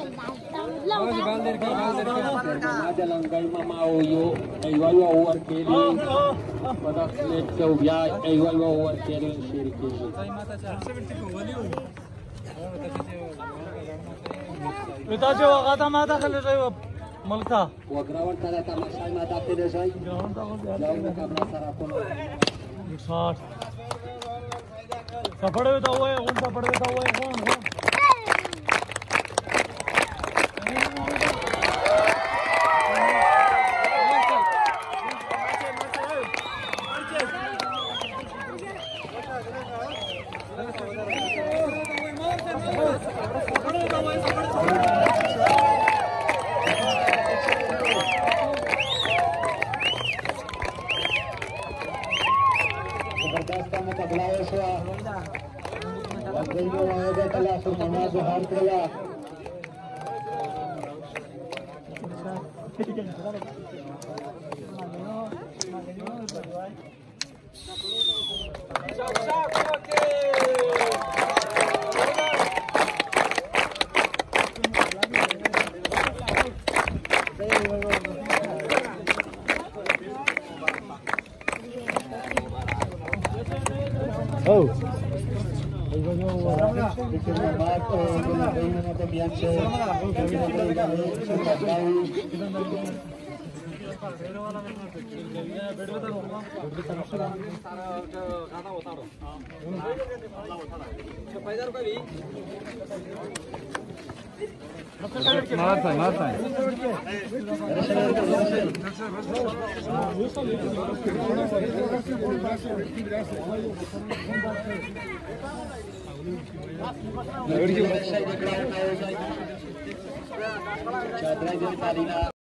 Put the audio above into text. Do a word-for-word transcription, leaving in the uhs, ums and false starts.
jalan kay mamau yo ay wayo war keli pada net ke ubya ay wayo war keli shirki Itajo agata mata khale rayo malka wagrawan tada tamasha mata khale jai jaun ka kabla sara kono साठ सफड़ में तो हुआ है कौन सफड़ में तो हुआ है कौन कौन मुकाबला है सो वगैरह आएगा कला सो मना जो हार करेगा Oh. मारता है मारता है चादरा